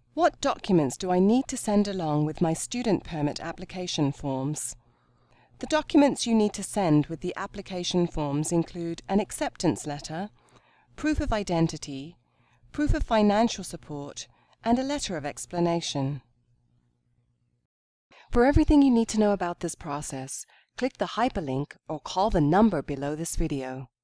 What documents do I need to send along with my student permit application forms? The documents you need to send with the application forms include an acceptance letter, proof of identity, proof of financial support, and a letter of explanation. For everything you need to know about this process, click the hyperlink or call the number below this video.